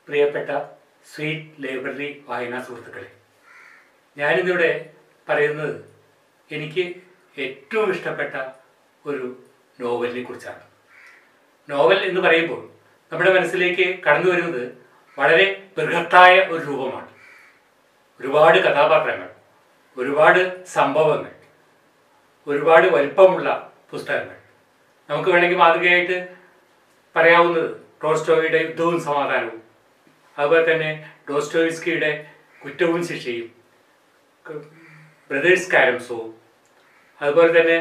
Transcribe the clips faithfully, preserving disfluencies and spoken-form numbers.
പ്രിയപ്പെട്ട sweet library വായനാ സുഹൃത്തുക്കളെ, ഞാനിന്നിവിടെ പറയുന്നത് എനിക്ക് ഏറ്റവും ഇഷ്ടപ്പെട്ട ഒരു നോവലിനെ കുറിച്ചാണ്. നോവൽ എന്ന് പറയുമ്പോൾ നമ്മുടെ മനസ്സിലേക്ക് കടന്നു വരുന്നത് വളരെ ബൃഹത്തായ ഒരു രൂപമാണ്. ഒരുപാട് കഥാപാത്രങ്ങൾ, ഒരുപാട് സംഭവങ്ങൾ, ഒരുപാട് വലിപ്പമുള്ള പുസ്തകങ്ങൾ. നമുക്ക് വേണമെങ്കിൽ മാതൃകയായിട്ട് പറയാവുന്നത് ടോൾസ്റ്റോയിയുടെ യുദ്ധവും സമാധാനവും, അതുപോലെ തന്നെ ഡോസ്റ്റോയ്സ്കിയുടെ കുറ്റവും ശിക്ഷയും, ബ്രദേഴ്സ് കാരംസോവും, അതുപോലെ തന്നെ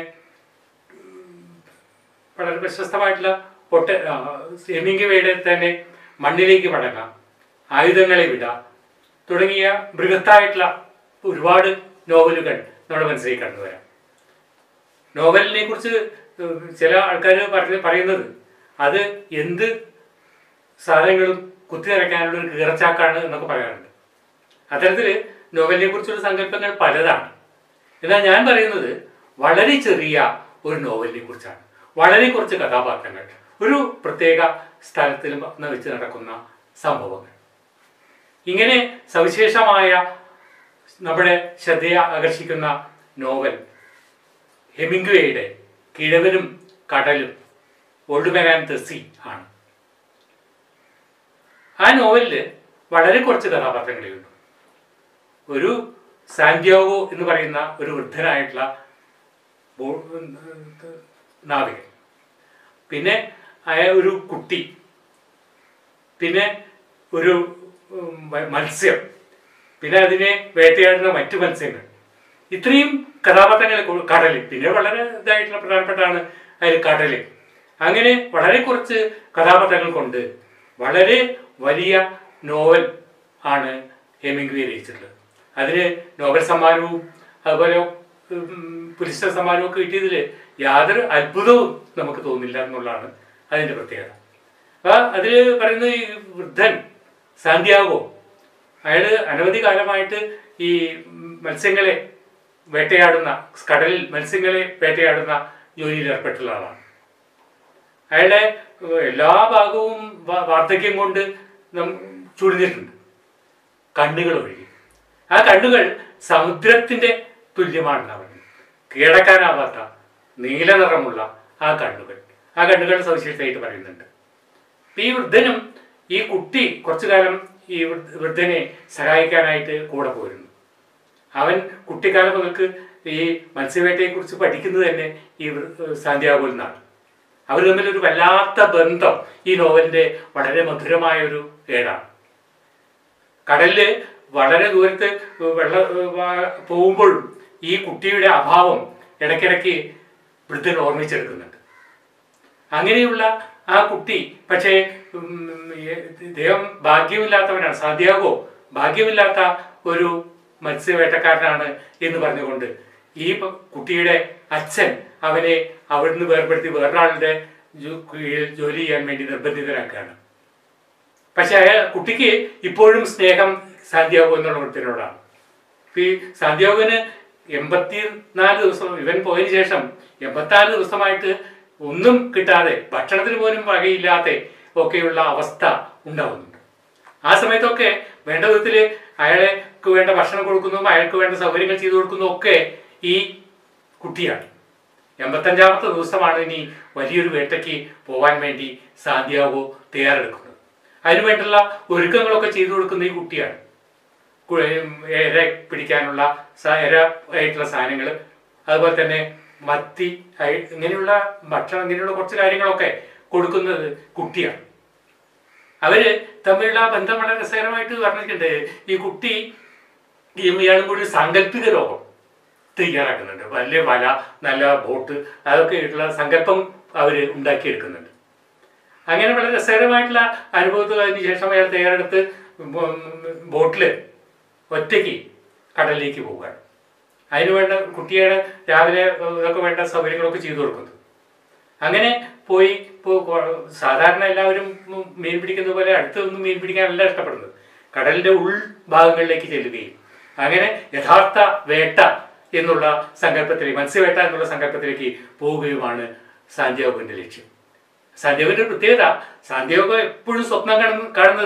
വളരെ പ്രശസ്തമായിട്ടുള്ള പൊട്ട ഹെമിംഗ്വേയുടെ തന്നെ മണ്ണിലേക്ക് മടങ്ങാം, ആയുധങ്ങളെ വിടാം തുടങ്ങിയ ബൃഹത്തായിട്ടുള്ള ഒരുപാട് നോവലുകൾ നമ്മുടെ മനസ്സിലേക്ക് കടന്നു വരാം. നോവലിനെ കുറിച്ച് ചില ആൾക്കാർ പറഞ്ഞ് പറയുന്നത് അത് എന്ത് സാധനങ്ങളും കുത്തി നിറയ്ക്കാനുള്ള ഒരു കീറച്ചാക്കാണ് എന്നൊക്കെ പറയാറുണ്ട്. അത്തരത്തിൽ നോവലിനെ കുറിച്ചുള്ള സങ്കല്പങ്ങൾ പലതാണ്. എന്നാൽ ഞാൻ പറയുന്നത് വളരെ ചെറിയ ഒരു നോവലിനെ കുറിച്ചാണ്. വളരെ കുറച്ച് കഥാപാത്രങ്ങൾ, ഒരു പ്രത്യേക സ്ഥലത്തിൽ വെച്ച് നടക്കുന്ന സംഭവങ്ങൾ. ഇങ്ങനെ സവിശേഷമായ നമ്മുടെ ശ്രദ്ധയെ ആകർഷിക്കുന്ന നോവൽ ഹെമിംഗ്വേയുടെ കിഴവനും കടലും, old man and the sea ആണ്. ആ നോവലിൽ വളരെ കുറച്ച് കഥാപാത്രങ്ങളേ ഉള്ളൂ. ഒരു സാന്റിയാഗോ എന്ന് പറയുന്ന ഒരു വൃദ്ധനായിട്ടുള്ള നാവികൻ, പിന്നെ അയാൾ ഒരു കുട്ടി, പിന്നെ ഒരു മത്സ്യം, പിന്നെ അതിനെ വേട്ടയാടുന്ന മറ്റു മത്സ്യങ്ങൾ. ഇത്രയും കഥാപാത്രങ്ങൾ, കടൽ, പിന്നെ വളരെ ഇതായിട്ടുള്ള പ്രധാനപ്പെട്ടാണ് അതിൽ കടൽ. അങ്ങനെ വളരെ കുറച്ച് കഥാപാത്രങ്ങൾ കൊണ്ട് വളരെ വലിയ നോവൽ ആണ് ഹെമിംഗ്വേ രചിച്ചിട്ടുള്ളത്. അതിന് നോബൽ സമ്മാനവും അതുപോലെ പുരസ്കാര സമ്മാനവും ഒക്കെ കിട്ടിയതിൽ യാതൊരു അത്ഭുതവും നമുക്ക് തോന്നില്ല എന്നുള്ളതാണ് അതിൻ്റെ പ്രത്യേകത. അപ്പോൾ അതിൽ പറയുന്ന ഈ വൃദ്ധൻ സാന്റിയാഗോ, അയാൾ അനവധി കാലമായിട്ട് ഈ മത്സ്യങ്ങളെ വേട്ടയാടുന്ന, കടലിൽ മത്സ്യങ്ങളെ വേട്ടയാടുന്ന ജോലിയിൽ ഏർപ്പെട്ടുള്ള ആളാണ്. അയാളുടെ എല്ലാ ഭാഗവും വാർദ്ധക്യം കൊണ്ട് ചുളിഞ്ഞിട്ടുണ്ട്, കണ്ണുകൾ ഒഴികെ. ആ കണ്ണുകൾ സമുദ്രത്തിൻ്റെ തുല്യമാണെന്ന് പറഞ്ഞു. കീഴടക്കാനാവാത്ത നീല നിറമുള്ള ആ കണ്ണുകൾ, ആ കണ്ണുകളുടെ സവിശേഷതയായിട്ട് പറയുന്നുണ്ട്. ഈ വൃദ്ധനും ഈ കുട്ടി കുറച്ചു കാലം ഈ വൃദ്ധനെ സഹായിക്കാനായിട്ട് കൂടെ പോരുന്നു. അവൻ കുട്ടിക്കാലം മുതൽക്ക് ഈ മത്സ്യവേട്ടയെക്കുറിച്ച് പഠിക്കുന്നത് തന്നെ ഈ സാന്റിയാഗോയിൽ നിന്നാണ്. അവർ തമ്മിലൊരു വല്ലാത്ത ബന്ധം ഈ നോവലിൻ്റെ വളരെ മധുരമായ ഒരു ഏടാണ്. കടലില് വളരെ ദൂരത്ത് വെള്ള പോകുമ്പോഴും ഈ കുട്ടിയുടെ അഭാവം ഇടയ്ക്കിടയ്ക്ക് വൃദ്ധൻ ഓർമ്മിച്ചെടുക്കുന്നുണ്ട്. അങ്ങനെയുള്ള ആ കുട്ടി പക്ഷേ ഇദ്ദേഹം ഭാഗ്യമില്ലാത്തവനാണ്, സാന്റിയാഗോ ഭാഗ്യമില്ലാത്ത ഒരു മത്സ്യവേട്ടക്കാരനാണ് എന്ന് പറഞ്ഞുകൊണ്ട് ഈ കുട്ടിയുടെ അച്ഛൻ അവനെ അവിടുന്ന് വേർപെടുത്തി വേറൊരാളുടെ കീഴിൽ ജോലി ചെയ്യാൻ വേണ്ടി നിർബന്ധിതനാക്കുകയാണ്. പക്ഷെ അയാൾ കുട്ടിക്ക് ഇപ്പോഴും സ്നേഹം സാന്റിയാഗോ എന്നുള്ള വൃത്തിനോടാണ്. ഈ സാന്റിയാഗോന് എൺപത്തി നാല് ദിവസം ഇവൻ പോയതിനു ശേഷം എൺപത്തിനാല് ദിവസമായിട്ട് ഒന്നും കിട്ടാതെ, ഭക്ഷണത്തിന് പോലും വകയില്ലാത്ത ഒക്കെയുള്ള അവസ്ഥ ഉണ്ടാവുന്നുണ്ട്. ആ സമയത്തൊക്കെ വേണ്ട വിധത്തിൽ അയാൾക്ക് വേണ്ട ഭക്ഷണം കൊടുക്കുന്നതും അയാൾക്ക് വേണ്ട സൗകര്യങ്ങൾ ചെയ്തു കൊടുക്കുന്നതും ഒക്കെ ഈ കുട്ടിയാണ്. എൺപത്തഞ്ചാമത്തെ ദിവസമാണ് ഇനി വലിയൊരു വേട്ടയ്ക്ക് പോകാൻ വേണ്ടി സാന്റിയാഗോ തയ്യാറെടുക്കുന്നത്. അതിനുവേണ്ടുള്ള ഒരുക്കങ്ങളൊക്കെ ചെയ്തു കൊടുക്കുന്ന ഈ കുട്ടിയാണ്. ഇര പിടിക്കാനുള്ള ഇര ആയിട്ടുള്ള സാധനങ്ങൾ, അതുപോലെ തന്നെ മത്തി, ഇങ്ങനെയുള്ള ഭക്ഷണം, ഇങ്ങനെയുള്ള കുറച്ച് കാര്യങ്ങളൊക്കെ കൊടുക്കുന്നത് കുട്ടിയാണ്. അവര് തമ്മിലുള്ള ബന്ധം വളരെ രസകരമായിട്ട് പറഞ്ഞിട്ടുണ്ട്. ഈ കുട്ടി ഇയാളും കൂടി സാങ്കല്പിക ലോകം തയ്യാറാക്കുന്നുണ്ട്. വലിയ വല, നല്ല ബോട്ട്, അതൊക്കെ ആയിട്ടുള്ള സങ്കല്പം അവർ ഉണ്ടാക്കിയെടുക്കുന്നുണ്ട്. അങ്ങനെ വളരെ രസകരമായിട്ടുള്ള അനുഭവത്തിൽ അതിന് ശേഷം അയാൾ തയ്യാറെടുത്ത് ബോട്ടിൽ ഒറ്റയ്ക്ക് കടലിലേക്ക് പോവുകയാണ്. അതിന് വേണ്ട കുട്ടിയുടെ രാവിലെ ഇതൊക്കെ വേണ്ട സൗകര്യങ്ങളൊക്കെ ചെയ്തു കൊടുക്കുന്നത്. അങ്ങനെ പോയി ഇപ്പോൾ സാധാരണ എല്ലാവരും മീൻ പിടിക്കുന്ന പോലെ അടുത്തൊന്നും മീൻ പിടിക്കാനല്ല ഇഷ്ടപ്പെടുന്നത്, കടലിൻ്റെ ഉൾഭാഗങ്ങളിലേക്ക് ചെല്ലുകയും അങ്ങനെ യഥാർത്ഥ വേട്ട എന്നുള്ള സങ്കല്പത്തിലേക്ക്, മത്സ്യവേട്ട എന്നുള്ള സങ്കല്പത്തിലേക്ക് പോവുകയുമാണ് സാന്റിയാഗോവിൻ്റെ ലക്ഷ്യം. സാന്റിയാഗോവിൻ്റെ പ്രത്യേകത, സാന്റിയാഗോ എപ്പോഴും സ്വപ്നം കാണുന്നത്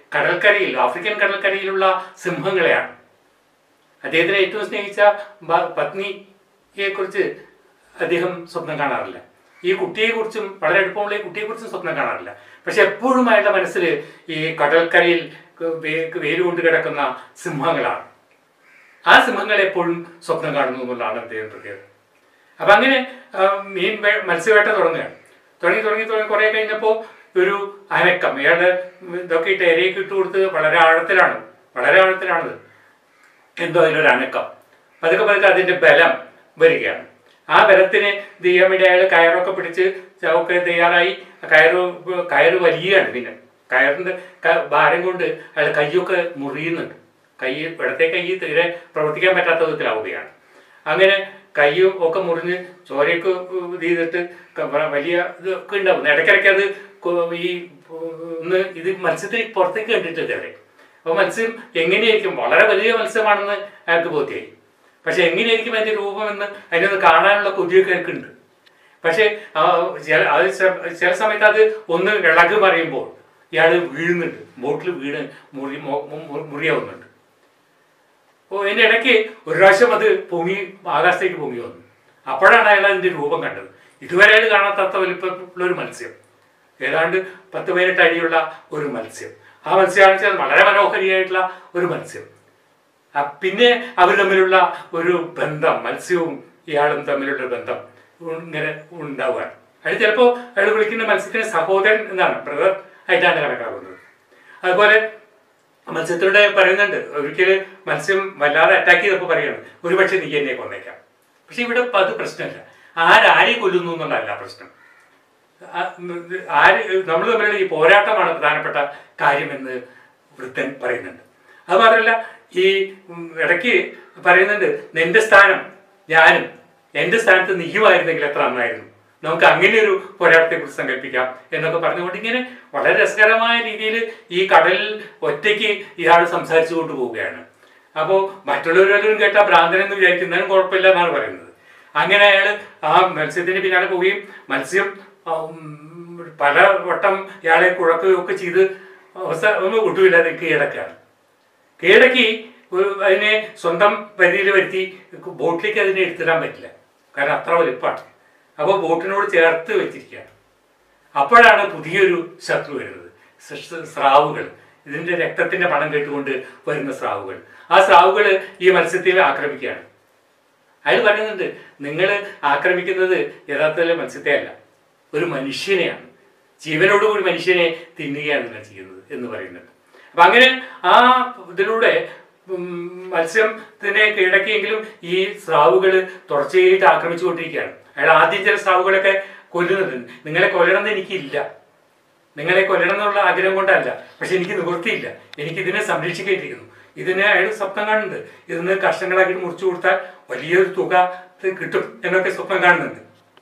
കടൽക്കരയിൽ, ആഫ്രിക്കൻ കടൽക്കരയിലുള്ള സിംഹങ്ങളെയാണ്. അദ്ദേഹത്തിന് ഏറ്റവും സ്നേഹിച്ച പത്നിയെ കുറിച്ച് അദ്ദേഹം സ്വപ്നം കാണാറില്ല. ഈ കുട്ടിയെക്കുറിച്ചും വളരെ അടുപ്പമുള്ള ഈ കുട്ടിയെക്കുറിച്ചും സ്വപ്നം കാണാറില്ല. പക്ഷെ എപ്പോഴും അയാളുടെ മനസ്സിൽ ഈ കടൽക്കരയിൽ വേരുകൊണ്ട് കിടക്കുന്ന സിംഹങ്ങളാണ്. ആ സിംഹങ്ങളെ എപ്പോഴും സ്വപ്നം കാണുന്നു എന്നുള്ളതാണ് അദ്ദേഹം പ്രത്യേകത. അപ്പം അങ്ങനെ മീൻ മത്സ്യവേട്ട തുടങ്ങുകയാണ്. തുടങ്ങി തുടങ്ങി തുടങ്ങി കുറേ കഴിഞ്ഞപ്പോൾ ഒരു അനക്കം, അയാളുടെ ഇതൊക്കെ ഇട്ട് ഇരയൊക്കെ ഇട്ട് കൊടുത്ത് വളരെ ആഴത്തിലാണ് വളരെ ആഴത്തിലാണത് എന്തോ അതിലൊരു അനക്കം. പതുക്കെ പതുക്കെ അതിൻ്റെ ബലം വരികയാണ്. ആ ബലത്തിന് ഇത് ചെയ്യാൻ വേണ്ടി അയാൾ കയറൊക്കെ പിടിച്ച് ഒക്കെ തയ്യാറായി. കയറ് കയറ് വലിയാണ്. പിന്നെ കയറിൻ്റെ ഭാരം കൊണ്ട് അയാൾ കൈയൊക്കെ മുറിയുന്നുണ്ട്. കൈ ഇടത്തെ കൈ തീരെ പ്രവർത്തിക്കാൻ പറ്റാത്ത വിധത്തിലാവുകയാണ്. അങ്ങനെ കൈയും ഒക്കെ മുറിഞ്ഞ് ചോരയൊക്കെ ഇത് ചെയ്തിട്ട് വലിയ ഇതൊക്കെ ഉണ്ടാവും. ഇടയ്ക്കിടയ്ക്ക് അത് ഈ ഒന്ന് ഇത് മത്സ്യത്തിന് പുറത്തേക്ക് കണ്ടിട്ടില്ല അവിടെ. അപ്പോൾ മത്സ്യം എങ്ങനെയായിരിക്കും, വളരെ വലിയ മത്സ്യമാണെന്ന് അയാൾക്ക് ബോധ്യമായി. പക്ഷെ എങ്ങനെയായിരിക്കും അതിൻ്റെ രൂപമെന്ന് അതിനൊന്ന് കാണാനുള്ള കൊതിയൊക്കെ എനിക്കുണ്ട്. പക്ഷേ ചില അത് ചില സമയത്ത് അത് ഒന്ന് ഇളക് മറിയുമ്പോൾ ഇയാൾ വീഴുന്നുണ്ട്, ബോട്ടിൽ വീണ് മുറി മുറിയാവുന്നുണ്ട്. അപ്പോൾ അതിൻ്റെ ഇടയ്ക്ക് ഒരു പ്രാവശ്യം അത് പൊങ്ങി ആകാശത്തേക്ക് പൊങ്ങി വന്നു. അപ്പോഴാണ് അയാൾ അതിൻ്റെ രൂപം കണ്ടത്. ഇതുവരെ അയാൾ കാണാത്ത വലിപ്പമുള്ള ഒരു മത്സ്യം, ഏതാണ്ട് പത്ത് പതിനെട്ട് അടിയുള്ള ഒരു മത്സ്യം. ആ മത്സ്യമാണെന്ന് വെച്ചാൽ വളരെ മനോഹരിയായിട്ടുള്ള ഒരു മത്സ്യം. പിന്നെ അവർ തമ്മിലുള്ള ഒരു ബന്ധം, മത്സ്യവും ഇയാളും തമ്മിലുള്ള ബന്ധം ഇങ്ങനെ ഉണ്ടാവുകയാണ്. അയാൾ ചിലപ്പോൾ അയാൾ വിളിക്കുന്ന മത്സ്യത്തിന് സഹോദരൻ എന്നാണ്, ബ്രദർ ആയിട്ടാണ് കണക്കാക്കുന്നത്. അതുപോലെ മത്സ്യത്തിലൂടെ പറയുന്നുണ്ട്, ഒരിക്കൽ മത്സ്യം വല്ലാതെ അറ്റാക്ക് ചെയ്തപ്പോൾ പറയുകയാണ്, ഒരുപക്ഷെ നീ എന്നെ കൊന്നേക്കാം. പക്ഷെ ഇവിടെ അത് പ്രശ്നമില്ല, ആരാരെ കൊല്ലുന്നു എന്നുള്ളതല്ല പ്രശ്നം. ആര് നമ്മൾ തമ്മിലുള്ള ഈ പോരാട്ടമാണ് പ്രധാനപ്പെട്ട കാര്യമെന്ന് വൃദ്ധൻ പറയുന്നുണ്ട്. അത് മാത്രമല്ല ഈ ഇടയ്ക്ക് പറയുന്നുണ്ട്, നിന്റെ സ്ഥാനം ഞാനും, എൻ്റെ സ്ഥാനത്ത് നീയുമായിരുന്നെങ്കിൽ എത്ര നന്നായിരുന്നു, നമുക്ക് അങ്ങനെ ഒരു പോരാട്ടത്തെക്കുറിച്ച് സങ്കല്പിക്കാം എന്നൊക്കെ പറഞ്ഞുകൊണ്ട് ഇങ്ങനെ വളരെ രസകരമായ രീതിയിൽ ഈ കടലിൽ ഒറ്റയ്ക്ക് ഇയാൾ സംസാരിച്ചു കൊണ്ട് പോവുകയാണ്. അപ്പോൾ മറ്റുള്ളവരും കേട്ടാൽ ഭ്രാന്തനെന്ന് വിചാരിക്കുന്നതിനും കുഴപ്പമില്ല എന്നാണ് പറയുന്നത്. അങ്ങനെ അയാൾ ആ മത്സ്യത്തിന് പിന്നാലെ പോവുകയും മത്സ്യം പല വട്ടം ഇയാളെ കുഴക്കുകയൊക്കെ ചെയ്ത് അവസാനം ഒട്ടുമില്ലാതെ കീഴടക്കുകയാണ്. കീഴടക്കി അതിനെ സ്വന്തം പരിധിയിൽ വരുത്തി ബോട്ടിലേക്ക് അതിനെ എടുത്തിടാൻ പറ്റില്ല, കാരണം അത്ര വലിപ്പമാണ്. അപ്പോൾ ബോട്ടിനോട് ചേർത്ത് വെച്ചിരിക്കുകയാണ്. അപ്പോഴാണ് പുതിയൊരു ശത്രു വരുന്നത്, സ്രാവുകൾ. ഇതിൻ്റെ രക്തത്തിൻ്റെ പണം കേട്ടുകൊണ്ട് വരുന്ന സ്രാവുകൾ. ആ സ്രാവുകൾ ഈ മത്സ്യത്തെ ആക്രമിക്കുകയാണ്. അയാൾ പറയുന്നുണ്ട്, നിങ്ങൾ ആക്രമിക്കുന്നത് യഥാർത്ഥത്തിൽ മത്സ്യത്തെ അല്ല, ഒരു മനുഷ്യനെയാണ്, ജീവനോടുകൂടി മനുഷ്യനെ തിന്നുകയാണ് നിങ്ങൾ ചെയ്യുന്നത് എന്ന് പറയുന്നുണ്ട്. അപ്പം അങ്ങനെ ആ ഇതിലൂടെ മത്സ്യത്തിനെ കീഴടക്കിയെങ്കിലും ഈ സ്രാവുകൾ തുടർച്ചയായിട്ട് ആക്രമിച്ചുകൊണ്ടിരിക്കുകയാണ്. അയാൾ ആദ്യം ചില സ്രാവുകളൊക്കെ കൊല്ലുന്നുണ്ട്. നിങ്ങളെ കൊല്ലണമെന്ന് എനിക്കില്ല, നിങ്ങളെ കൊല്ലണം എന്നുള്ള ആഗ്രഹം കൊണ്ടല്ല, പക്ഷെ എനിക്ക് നിവൃത്തിയില്ല, എനിക്കിതിനെ സംരക്ഷിക്കേണ്ടിയിരിക്കുന്നു. ഇതിനെ അയാൾ സ്വപ്നം കാണുന്നുണ്ട്, ഇതിന് കഷ്ണങ്ങളാക്കിയിട്ട് മുറിച്ചു കൊടുത്താൽ വലിയൊരു തുക കിട്ടും എന്നൊക്കെ സ്വപ്നം കാണുന്നുണ്ട്.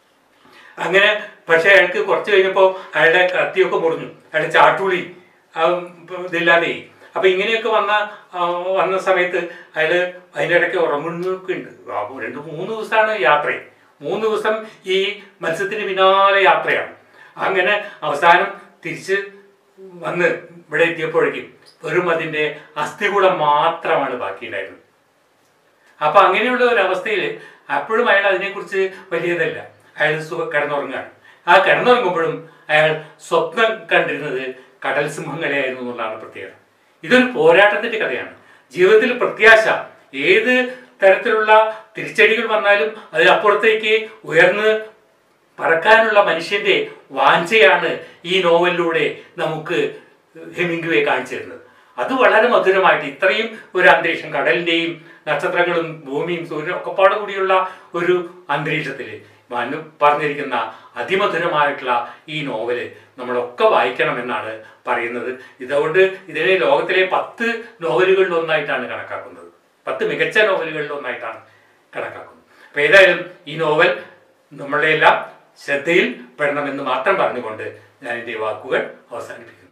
അങ്ങനെ പക്ഷെ അയാൾക്ക് കുറച്ച് കഴിഞ്ഞപ്പോൾ അയാളുടെ കത്തിയൊക്കെ മുറിഞ്ഞു, അയാളുടെ ചാട്ടുളി ഇതില്ലാതെ. അപ്പം ഇങ്ങനെയൊക്കെ വന്ന വന്ന സമയത്ത് അയാൾ അതിൻ്റെ ഇടയ്ക്ക് ഉറങ്ങുന്നൊക്കെ ഉണ്ട്. രണ്ട് മൂന്ന് ദിവസമാണ് യാത്ര, മൂന്ന് ദിവസം ഈ മത്സ്യത്തിന് പിന്നാലെ യാത്രയാണ്. അങ്ങനെ അവസാനം തിരിച്ച് വന്ന് ഇവിടെ എത്തിയപ്പോഴേക്കും വെറും അതിൻ്റെ അസ്ഥികൂടം മാത്രമാണ് ബാക്കിയുണ്ടായിരുന്നത്. അപ്പം അങ്ങനെയുള്ള ഒരു അവസ്ഥയിൽ അപ്പോഴും അയാൾ അതിനെക്കുറിച്ച് വലിയതല്ല, അയാൾ കിടന്നുറങ്ങുകയാണ്. ആ കിടന്നുറങ്ങുമ്പോഴും അയാൾ സ്വപ്നം കണ്ടിരുന്നത് കടൽ സിംഹങ്ങളെയായിരുന്നു എന്നുള്ളതാണ് പ്രത്യേകത. ഇതൊരു പോരാട്ടത്തിൻ്റെ കഥയാണ്. ജീവിതത്തിൽ പ്രത്യാശ, ഏത് തരത്തിലുള്ള തിരിച്ചടികൾ വന്നാലും അതിനപ്പുറത്തേക്ക് ഉയർന്ന് പറക്കാനുള്ള മനുഷ്യൻ്റെ വാഞ്ചയാണ് ഈ നോവലിലൂടെ നമുക്ക് ഹെമിംഗ്വേ കാണിച്ചു തരുന്നത്. അത് വളരെ മധുരമായിട്ട് ഇത്രയും ഒരു അന്തരീക്ഷം, കടലിൻ്റെയും നക്ഷത്രങ്ങളും ഭൂമിയും സൂര്യനും ഒക്കെ പാടെ കൂടിയുള്ള ഒരു അന്തരീക്ഷത്തിൽ മനു പറഞ്ഞിരിക്കുന്ന അതിമധുരമായിട്ടുള്ള ഈ നോവല് നമ്മളൊക്കെ വായിക്കണമെന്നാണ് പറയുന്നത്. ഇതുകൊണ്ട് ഇതിനെ ലോകത്തിലെ പത്ത് നോവലുകളിൽ ഒന്നായിട്ടാണ് കണക്കാക്കുന്നത്, പത്ത് മികച്ച നോവലുകളിൽ ഒന്നായിട്ടാണ് കണക്കാക്കുന്നത്. അപ്പം ഏതായാലും ഈ നോവൽ നമ്മളുടെ എല്ലാം ശ്രദ്ധയിൽ പെടണമെന്ന് മാത്രം പറഞ്ഞുകൊണ്ട് ഞാൻ എൻ്റെ വാക്കുകൾ അവസാനിപ്പിക്കുന്നു.